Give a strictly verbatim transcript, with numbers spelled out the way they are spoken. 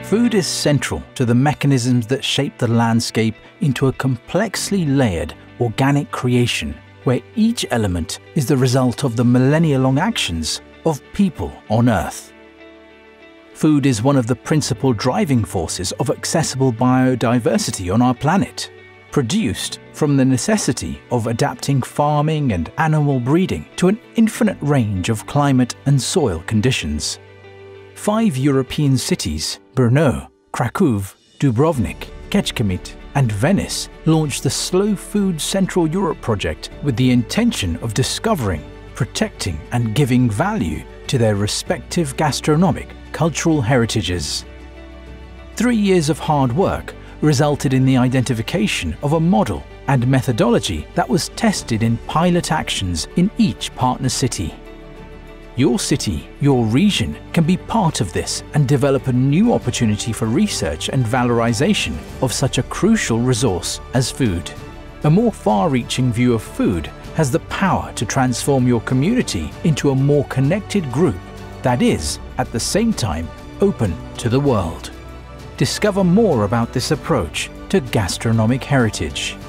Food is central to the mechanisms that shape the landscape into a complexly layered organic creation, where each element is the result of the millennia-long actions of people on Earth. Food is one of the principal driving forces of accessible biodiversity on our planet, produced from the necessity of adapting farming and animal breeding to an infinite range of climate and soil conditions. Five European cities, Brno, Krakow, Dubrovnik, Kecskemét, and Venice, launched the Slow Food Central Europe project with the intention of discovering, protecting, and giving value to their respective gastronomic, cultural heritages. Three years of hard work resulted in the identification of a model and methodology that was tested in pilot actions in each partner city. Your city, your region can be part of this and develop a new opportunity for research and valorization of such a crucial resource as food. A more far-reaching view of food has the power to transform your community into a more connected group that is, at the same time, open to the world. Discover more about this approach to gastronomic heritage.